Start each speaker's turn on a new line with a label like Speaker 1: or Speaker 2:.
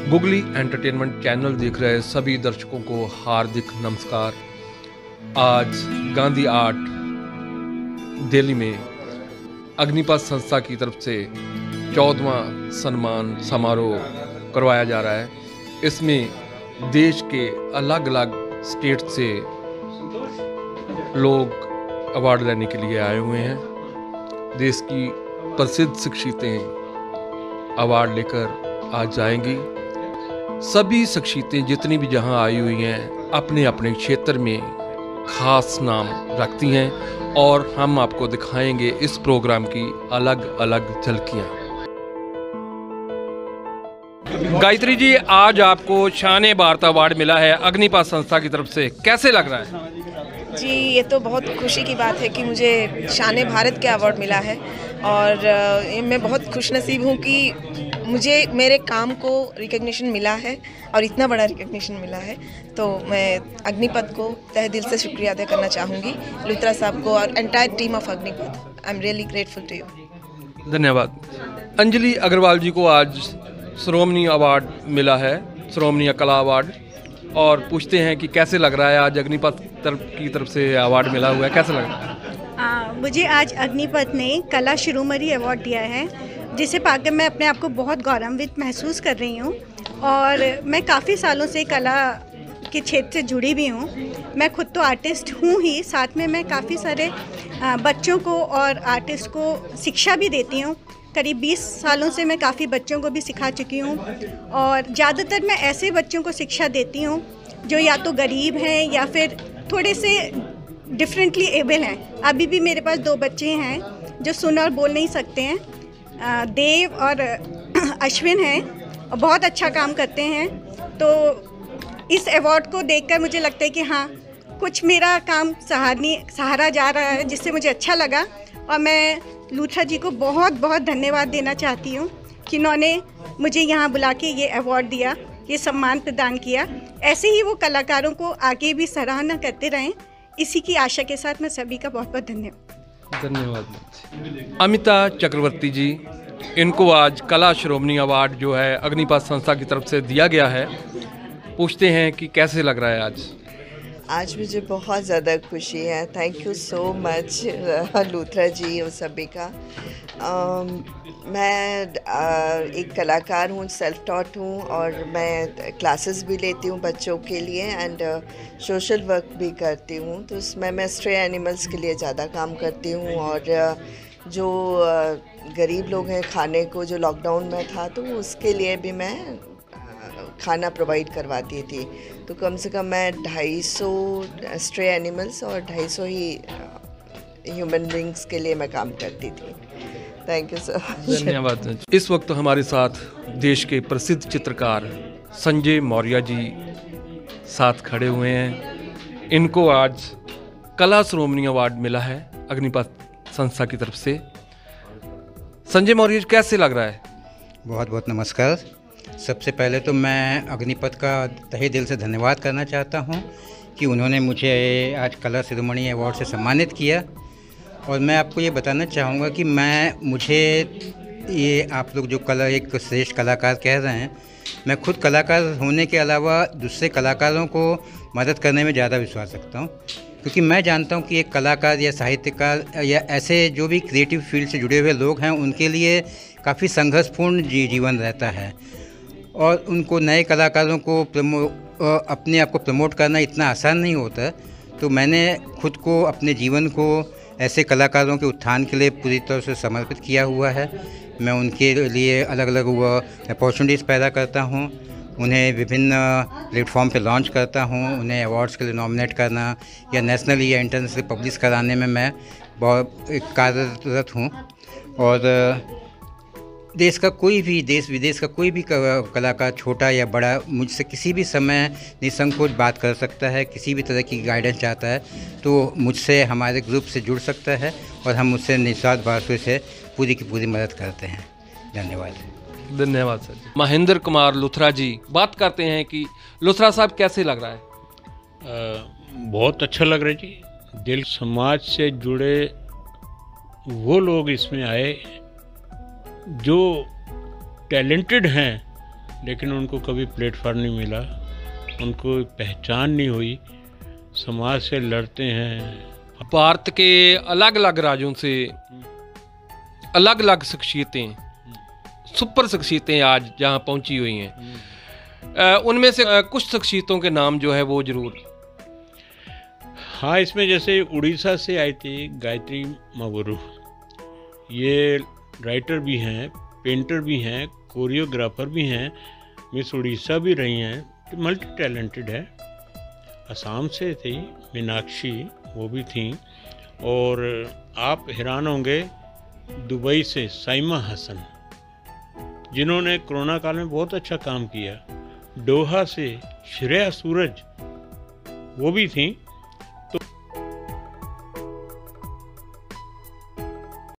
Speaker 1: Googly entertainment channel देख रहे सभी दर्शकों को हार्दिक नमस्कार। आज गांधी आर्ट दिल्ली में अग्निपथ संस्था की तरफ से 14वां सम्मान समारोह करवाया जा रहा है। इसमें देश के अलग अलग स्टेट से लोग अवार्ड लेने के लिए आए हुए हैं। देश की प्रसिद्ध शख्सियतें अवार्ड लेकर आज जाएंगी। सभी शख्सियतें जितनी भी जहां आई हुई हैं अपने अपने क्षेत्र में खास नाम रखती हैं और हम आपको दिखाएंगे इस प्रोग्राम की अलग अलग झलकियां। गायत्री जी, आज आपको शान भारत अवार्ड मिला है अग्निपथ संस्था की तरफ से, कैसे लग रहा है?
Speaker 2: जी, ये तो बहुत खुशी की बात है कि मुझे शान भारत के अवार्ड मिला है और मैं बहुत खुशनसीब हूँ कि मुझे मेरे काम को रिकग्निशन मिला है और इतना बड़ा रिकग्निशन मिला है। तो मैं अग्निपथ को तहे दिल से शुक्रिया अदा करना चाहूँगी, लुथरा साहब को और entire team of Agnipath. I am really grateful to you.
Speaker 1: धन्यवाद। अंजलि अग्रवाल जी को आज श्रोमणी अवार्ड मिला है, श्रोमणी कला अवार्ड, और पूछते हैं कि कैसे लग रहा है आज अग्निपथ की तरफ से अवार्ड मिला हुआ है, कैसे लग रहा है?
Speaker 3: मुझे आज अग्निपथ ने कला शिरोमणि अवार्ड दिया है, जिसे पाकर मैं अपने आप को बहुत गौरवान्वित महसूस कर रही हूँ। और मैं काफ़ी सालों से कला के क्षेत्र से जुड़ी भी हूँ। मैं खुद तो आर्टिस्ट हूँ ही, साथ में मैं काफ़ी सारे बच्चों को और आर्टिस्ट को शिक्षा भी देती हूँ। करीब 20 सालों से मैं काफ़ी बच्चों को भी सिखा चुकी हूँ और ज़्यादातर मैं ऐसे बच्चों को शिक्षा देती हूँ जो या तो गरीब हैं या फिर थोड़े से डिफरेंटली एबल हैं। अभी भी मेरे पास 2 बच्चे हैं जो सुन और बोल नहीं सकते हैं, देव और अश्विन हैं, और बहुत अच्छा काम करते हैं। तो इस अवार्ड को देखकर मुझे लगता है कि हाँ, कुछ मेरा काम सहारा जा रहा है, जिससे मुझे अच्छा लगा। और मैं लुथरा जी को बहुत बहुत धन्यवाद देना चाहती हूँ कि उन्होंने मुझे यहाँ बुला के ये अवार्ड दिया, ये सम्मान प्रदान किया। ऐसे ही वो कलाकारों को आगे भी सराहना करते रहें, इसी की आशा के साथ मैं सभी का बहुत बहुत
Speaker 1: धन्यवाद। अमिता चक्रवर्ती जी, इनको आज कला शिरोमणि अवार्ड जो है अग्निपथ संस्था की तरफ से दिया गया है, पूछते हैं कि कैसे लग रहा है आज?
Speaker 4: आज मुझे बहुत ज़्यादा खुशी है। Thank you so much Luthra ji और सभी का। मैं एक कलाकार हूँ, सेल्फ टॉट हूँ, और मैं क्लासेस भी लेती हूँ बच्चों के लिए एंड सोशल वर्क भी करती हूँ। तो उसमें मैं स्ट्रे एनिमल्स के लिए ज़्यादा काम करती हूँ और जो गरीब लोग हैं खाने को, जो लॉकडाउन में था, तो उसके लिए भी मैं खाना प्रोवाइड करवाती थी। तो कम से कम मैं 250 स्ट्रे एनिमल्स और 250 ही ह्यूमन बींग्स के लिए मैं काम करती थी। Thank you so much.
Speaker 1: धन्यवाद। इस वक्त हमारे साथ देश के प्रसिद्ध चित्रकार संजय मौर्य जी साथ खड़े हुए हैं। इनको आज कला शिरोमणि अवार्ड मिला है अग्निपथ संस्था की तरफ से। संजय मौर्य जी, कैसे लग रहा है?
Speaker 5: बहुत बहुत नमस्कार। सबसे पहले तो मैं अग्निपथ का तहे दिल से धन्यवाद करना चाहता हूं कि उन्होंने मुझे आज कला शिरोमणि अवार्ड से सम्मानित किया। और मैं आपको ये बताना चाहूँगा कि मुझे ये आप लोग जो एक श्रेष्ठ कलाकार कह रहे हैं, मैं खुद कलाकार होने के अलावा दूसरे कलाकारों को मदद करने में ज़्यादा विश्वास रखता हूँ, क्योंकि मैं जानता हूँ कि एक कलाकार या साहित्यकार या ऐसे जो भी क्रिएटिव फील्ड से जुड़े हुए लोग हैं, उनके लिए काफ़ी संघर्षपूर्ण जीवन रहता है और उनको नए कलाकारों को अपने आप को प्रमोट करना इतना आसान नहीं होता। तो मैंने खुद को, अपने जीवन को ऐसे कलाकारों के उत्थान के लिए पूरी तरह से समर्पित किया हुआ है। मैं उनके लिए अलग अलग अपॉर्चुनिटीज़ पैदा करता हूँ, उन्हें विभिन्न प्लेटफॉर्म पे लॉन्च करता हूँ, उन्हें अवार्ड्स के लिए नॉमिनेट करना या नेशनली या इंटरनेशनली पब्लिश कराने में मैं बहुत कार्यरत हूँ। और देश का कोई भी, देश विदेश का कोई भी कलाकार, छोटा या बड़ा, मुझसे किसी भी समय निसंकोच बात कर सकता है। किसी भी तरह की गाइडेंस चाहता है तो मुझसे, हमारे ग्रुप से जुड़ सकता है और हम उससे निस्वार्थ भाव से पूरी की पूरी मदद करते हैं। धन्यवाद।
Speaker 1: धन्यवाद सर। महेंद्र कुमार लुथरा जी, बात करते हैं कि लुथरा साहब कैसे लग रहा है?
Speaker 6: बहुत अच्छा लग रहा है जी। दिल समाज से जुड़े वो लोग इसमें आए जो टैलेंटेड हैं लेकिन उनको कभी प्लेटफॉर्म नहीं मिला, उनको पहचान नहीं हुई, समाज से लड़ते हैं।
Speaker 1: भारत के अलग अलग राज्यों से अलग अलग शख्सियतें, सुपर शख्सियतें आज जहाँ पहुँची हुई हैं, उनमें से कुछ शख्सियतों के नाम जो है वो ज़रूर।
Speaker 6: हाँ, इसमें जैसे उड़ीसा से आई थी गायत्री मवुरु, ये राइटर भी हैं, पेंटर भी हैं, कोरियोग्राफर भी हैं, मिस उड़ीसा भी रही हैं, मल्टी टैलेंटेड है। असम से थी मीनाक्षी, वो भी थी। और आप हैरान होंगे, दुबई से साइमा हसन, जिन्होंने कोरोना काल में बहुत अच्छा काम किया। दोहा से श्रेया सूरज, वो भी थी।